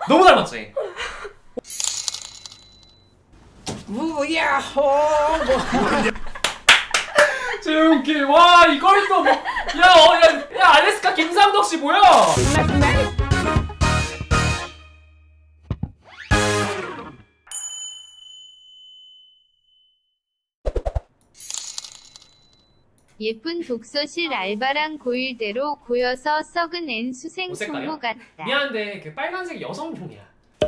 너무 닮았지? 무야호. 재웅기 와 이걸 또 뭐, 야 알래스카 김상덕 씨 뭐야? 예쁜 독서실 알바랑 고일대로 고여서 썩은 앤 수생 총무 같다. 미안한데 그 빨간색 여성용이야.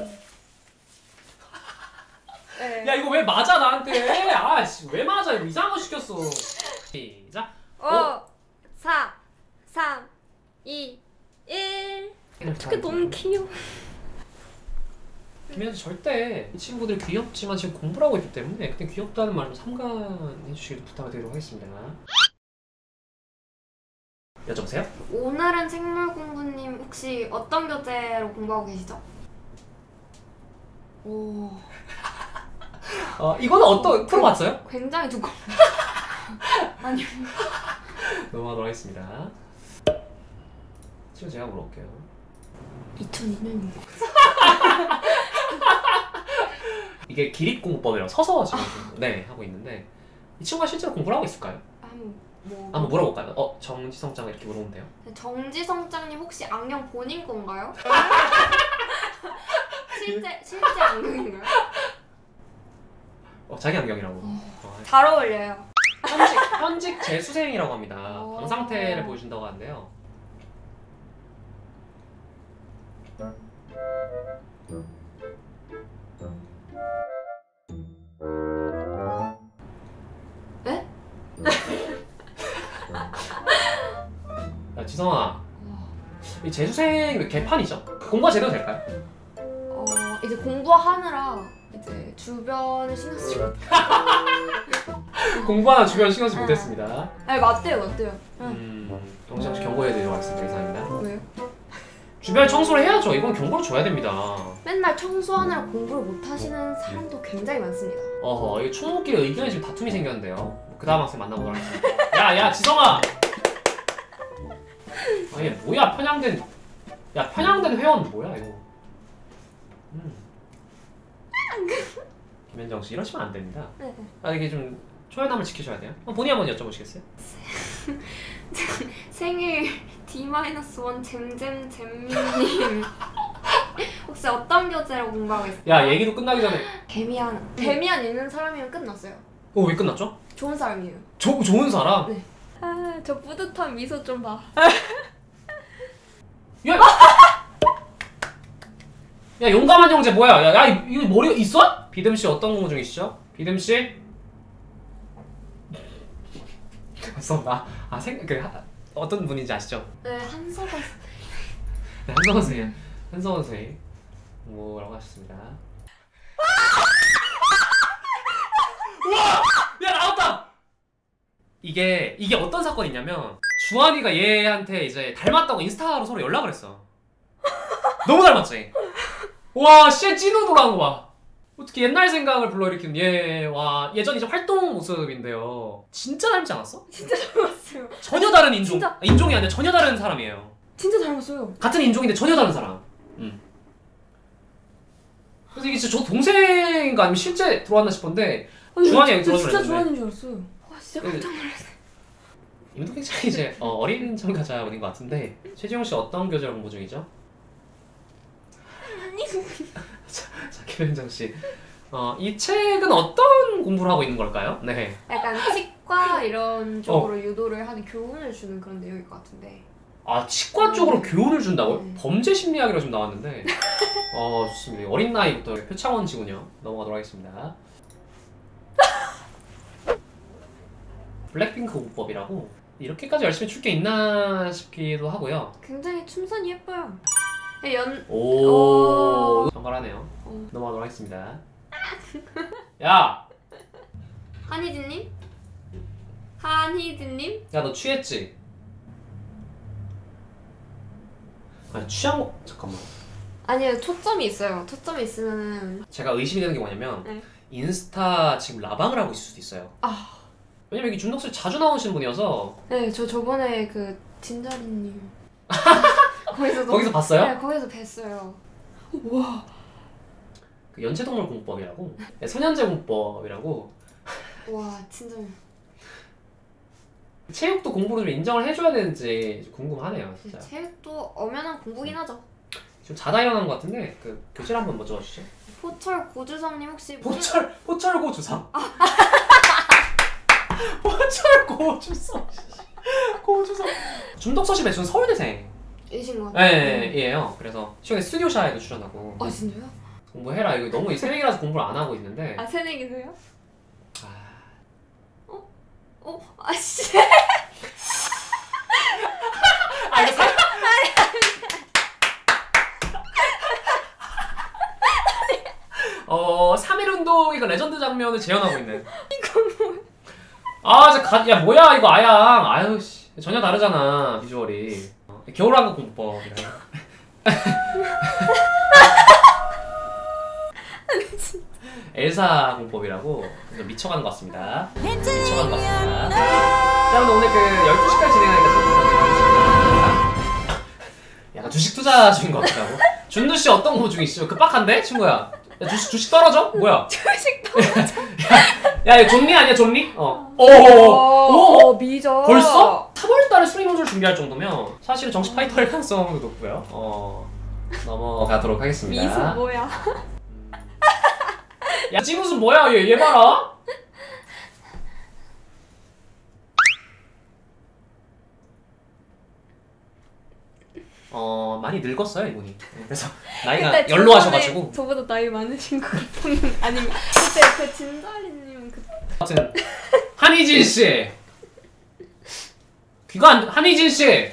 네. 야 이거 왜 맞아 나한테? 아씨 왜 맞아? 이거 이상한 거 시켰어. 시작. 5, 4, 3, 2, 1. 어떻게 너무 귀여워. 김현수 절대 이 친구들 귀엽지만 지금 공부를 하고 있기 때문에 그때 귀엽다는 말로 삼가해 주시길 부탁드리도록 하겠습니다. 여쭤보세요? 오늘은 생물 공부님 혹시 어떤 교재로 공부하고 계시죠? 오. 이거는 어떤 프로 봤어요? 굉장히 두꺼워. 아니요. 넘어가도록 하겠습니다. 지금 제가 물어볼게요. 2002년이요. 이게 기립공부법이라고 서서 지금 네 하고 있는데 이 친구가 실제로 공부를 하고 있을까요? 한번 물어볼까요? 정지성장 이렇게 물어보면 돼요? 정지성장님 혹시 안경 본인 건가요? 실제 안경인가요? 자기 안경이라고. 잘 어울려요. 현직 재수생이라고 합니다. 방 상태를 보여준다고 하는데요. 에? 야 지성아, 이 재수생 개판이죠? 공부가 제대로 될까요? 이제 공부하느라 이제 주변을 신경 쓰지 못해요. 공부하는 주변 신경 쓰지 못했습니다. 아니 맞대요. 동시에 경고해드리도록 하겠습니다. 이상입니다. 왜요? 주변 청소를 해야죠. 이건 경고를 줘야 됩니다. 맨날 청소하느라 공부를 못하시는 사람도 굉장히 많습니다. 이 총무끼리 의견이 지금 다툼이 생겼는데요. 그 다음 학생 만나보도록 하겠습니다. 야 지성아! 얘 뭐야 편향된 회원 뭐야 이거. 김현정씨 이러시면 안 됩니다. 네. 이게 좀 초연함을 지키셔야 돼요. 본인 한번 여쭤보시겠어요? 생일 D-1 잼잼잼미님 혹시 어떤 교재로 공부하고 있어요? 야 얘기도 끝나기 전에 데미안 있는 사람이면 끝났어요. 왜 끝났죠? 좋은 사람이에요. 좋은 사람? 네. 저 뿌듯한 미소 좀 봐. 야 용감한 형제 뭐야? 야 이거 머리 있어? 비듬씨 어떤 공부 중이시죠? 비듬씨? 어떤 분인지 아시죠? 네, 한서가. 네, 한성원 선생님. 한성원 선생님 뭐라고 하셨습니다. 우와! 야 나왔다! 이게 어떤 사건이냐면 주한이가 얘한테 이제 닮았다고 인스타로 서로 연락을 했어. 너무 닮았지? 와 씨 찐으로 돌아온 거 봐. 어떻게 옛날 생각을 불러일으키는 예전 이제 활동 모습인데요. 진짜 닮지 않았어? 진짜 닮았어요. 전혀 다른 인종. 진짜? 인종이 아니라 전혀 다른 사람이에요. 진짜 닮았어요. 같은 인종인데 전혀 다른 사람. 그래서 이게 진짜 저 동생인가 아니면 실제 들어왔나 싶었는데 주한이 형이 들어왔나 진짜 주한인 줄 알았어요. 와 진짜 깜짝 놀랐어요. 이분도 굉장히 이제 어린 참가자분인 것 같은데 최지용 씨 어떤 교재로 공부 중이죠? 자 김현정 씨, 이 책은 어떤 공부를 하고 있는 걸까요? 네. 약간 치과 이런 쪽으로 유도를 하는 교훈을 주는 그런 내용일 것 같은데. 치과 쪽으로 교훈을 준다고요? 네. 범죄 심리학이라고 좀 나왔는데. 좋습니다. 어린 나이부터 표창원지군요. 넘어가도록 하겠습니다. 블랙핑크 공부법이라고 이렇게까지 열심히 출 게 있나 싶기도 하고요. 굉장히 춤선이 예뻐요. 정갈하네요. 넘어가도록 하겠습니다. 야! 한희진님? 야 너 취했지? 아니 취한 거... 잠깐만. 아니요, 초점이 있어요. 초점이 있으면은 제가 의심이 되는 게 뭐냐면 네. 인스타 지금 라방을 하고 있을 수도 있어요. 왜냐면 여기 준덕씨 자주 나오시는 분이어서. 네, 저번에 그 진자리님 거기서 봤어요? 네, 거기서 뵀어요. 와. 그 연체동물 공법이라고, 소년제 공법이라고. 와 진짜. 체육도 공부를 좀 인정을 해줘야 되는지 궁금하네요, 진짜. 체육도 엄연한 공부긴 하죠. 지금 자다 일어난 것 같은데 그 교실 한번 뭐 적어주시죠. 포철 고주성님 혹시 포철 고주성. 포철 고주성. 고주성. 준덕서씨 배춘 서울대생. 이신 거. 네, 예요. 그래서 최근에 스튜디오샤에도 출연하고. 아 진짜요? 공부해라. 이거 너무 새내기라서 공부를 안 하고 있는데. 아 새내기세요? 아, 아씨. 아 이거 사... 어 3일 운동 이거 레전드 장면을 재현하고 있는. 이거 뭐야? 아, 야 뭐야 이거 아양. 아유 씨 전혀 다르잖아 비주얼이. 겨울왕국 공법이라. 엘사 공법이라고 미쳐가는 것 같습니다. 미쳐가는 것 같습니다. 자, 여러분 오늘 그 12시까지 진행하니까 재밌었습니다. 약간 주식 투자 중인 것 같다고. 준두 씨 어떤 거 중이시죠? 급박한데 친구야. 야, 주식 떨어져? 뭐야? 주식 떨어져. 야, 이거 존리 아니야 존리? 오 미저. 벌써? 3월달에 수능 혼술 준비할 정도면 사실은 정시 파이터일 가능성도 높고요. 넘어가도록 하겠습니다. 미수 뭐야? 야, 찐우승 뭐야? 얘 봐라. 많이 늙었어요 이분이. 그래서 나이가 연로하셔가지고. 저보다 나이 많으신 것 같은 아니면 그때 그 진달이님 그. 아무튼 한희진 씨. 귀가 안 한희진 씨.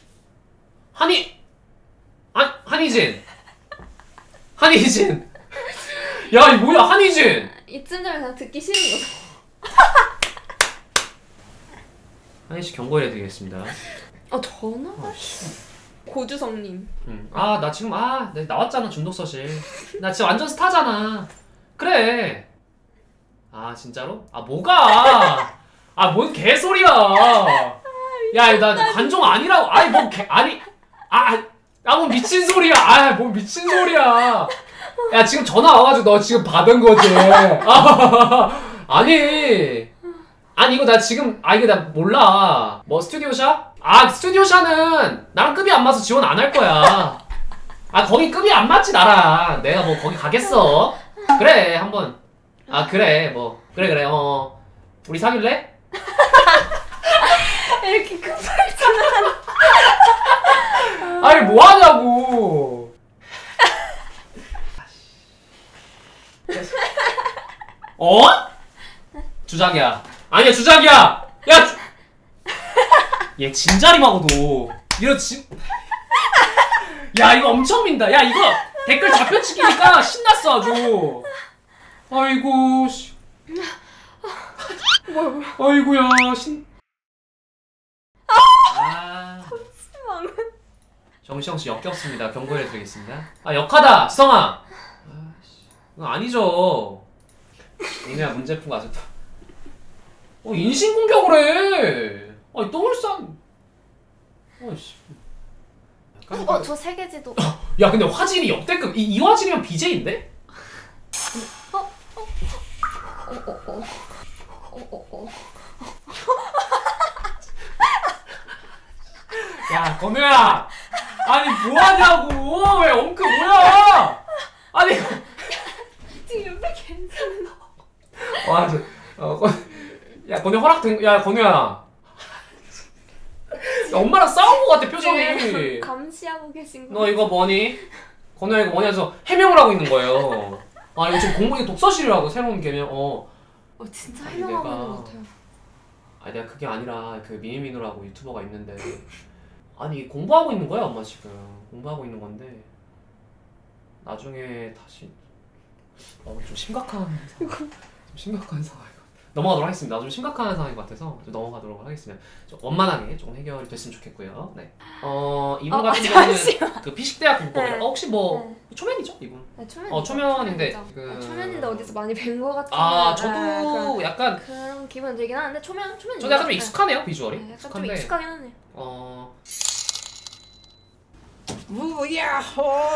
한희진. 야, 이 뭐야 한희진. 이쯤 되면 그냥 듣기 싫은 거죠. 한희씨 경고해 드리겠습니다. 전화? 고주성님. 아, 나 지금 나 나왔잖아 준독서실. 나 지금 완전 스타잖아. 그래. 아 진짜로? 아 뭐가? 아 뭔 개소리야. 야, 나 관종 아니라고. 아니 뭐 아니. 뭐 미친 소리야. 뭐 미친 소리야. 야 지금 전화 와가지고 너 지금 받은 거지. 아니 이거 나 지금 이거 나 몰라. 뭐 스튜디오샤? 스튜디오샤는 나랑 급이 안 맞아서 지원 안 할 거야. 거기 급이 안 맞지 나랑. 내가 뭐 거기 가겠어? 그래 한번. 그래 뭐 그래 우리 사귈래? 이렇게 급발진한. 아니 뭐 하냐고. 주작이야. 아니야 주작이야. 야. 얘 진자림하고도 이거 야 이거 엄청 민다. 야 이거 댓글 잡혀치기니까 신났어 아주. 아이고 씨. 뭐야. 아이고야 잠시만. 정시영씨 역겹습니다. 경고해드리겠습니다. 역하다 지성아. 이거 아니죠. 니네가 문제 푼 거 아직도. 인신공격을 해. 똥을 싼. 씨. 저 세계지도. 야 근데 화질이 역대급. 이 화질이면 BJ인데? 야 건우야. 아니 뭐하냐고. 왜 엉크 뭐야. 아니 지금 옆에 괜찮은. 야 건우 허락된. 야 건우야. 엄마랑 싸운 거 같아 표정이. 감시하고 계신 거. 너 이거 뭐니? 건우야 이거 뭐냐 해서 해명을 하고 있는 거예요. 이거 지금 공부이 독서실이라고 새로운 개념. 진짜 해명하고 있는 것 같아요. 내가 그게 아니라 그 미니미누라고 유튜버가 있는데 공부하고 있는 거야 엄마 지금. 공부하고 있는 건데 나중에 다시 좀 심각한 상황. 넘어가도록 하겠습니다. 좀 심각한 상황인 것 같아서 좀 넘어가도록 하겠습니다. 좀 원만하게 조금 해결이 됐으면 좋겠고요. 네. 이분 같은 경우는 그 피식대학 공법이라. 혹시 뭐 초면이죠 이분? 네, 초면. 초면인데 초면인데 어디서 많이 뵌 것 같은. 저도 약간 그런 기분 들긴 하는데 초면. 저도 약간 좀 익숙하네요 비주얼이. 약간 좀 익숙하긴 하네요. 우야호.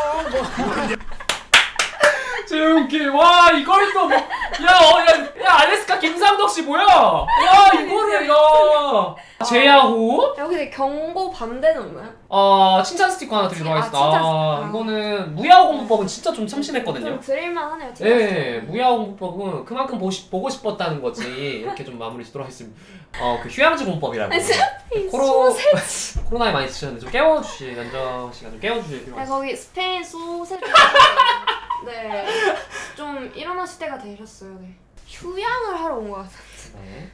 재훈기 와 이걸 또 뭐, 야 알래스카 김상덕 씨 뭐야? 야 이거를 야 제야호 야, 근데 경고 반대는 없나요? 칭찬 스티커 하나 드리도록 아, 하겠습니다. 칭찬 이거는 무야호 공부법은 진짜 좀 참신했거든요. 좀 드릴만 하네요. 네, 무야호 공부법은 그만큼 보고 싶었다는 거지. 이렇게 좀 마무리 짓도록 하겠습니다. 그 휴양지 공법이라고. 소세지. 코로나에 많이 드셨는데 좀 깨워주시, 연정 씨가 좀 깨워주실 필요가 네, 있어요. 거기 스페인 소세지. 네, 좀 일어나실 때가 되셨어요. 네. 휴양을 하러 온 것 같아요. 네.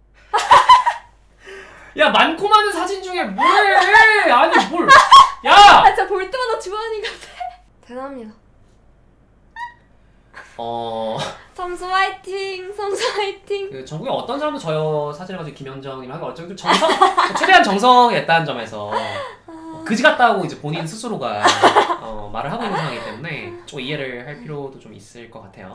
야 많고 많은 사진 중에 뭐해? 아니 뭘? 야! 진짜 볼 때마다 주환이 같아. 대단합니다. 선수 화이팅! 선수 화이팅! 그 전국에 어떤 사람도 저 사진을 가지고 김연정이랑 하고 어쩌면 정성 최대한 정성이 있다는 점에서 그지 같다고 이제 본인 스스로가 말을 하고 있는 상황이기 때문에 좀 이해를 할 필요도 좀 있을 것 같아요.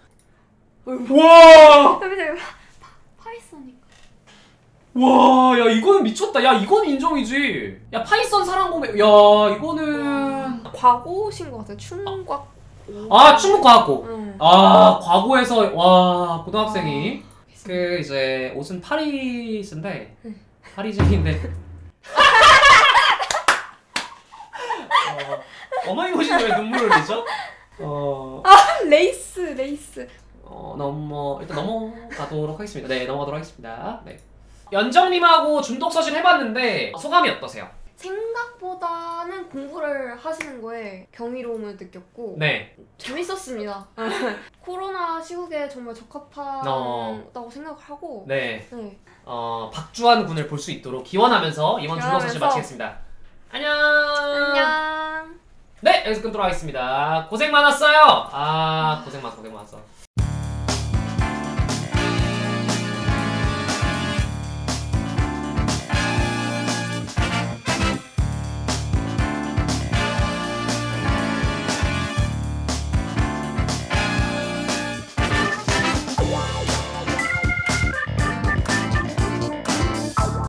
와! 파이썬이니까. 와, 야 이거는 미쳤다. 야 이건 인정이지. 야 파이썬 사랑 고백. 야 이거는 과고신 것 같아요. 충과. 충북과학고. 응. 과고에서 와 고등학생이 그 이제 옷은 파리스인데 파리쟁인데. 어머니 옷인데 왜 눈물을 흘리죠? 레이스. 일단 넘어가도록 하겠습니다. 네, 넘어가도록 하겠습니다. 네. 연정님하고 중독서실 해봤는데 소감이 어떠세요? 생각보다는 공부를 하시는 거에 경이로움을 느꼈고 네. 재밌었습니다. 코로나 시국에 정말 적합하다고 생각을 하고 네. 네. 박주환 군을 볼 수 있도록 기원하면서 이번 중독서실 마치겠습니다. 안녕. 안녕. 네, 여기서 끊도록 하겠습니다. 고생 많았어요.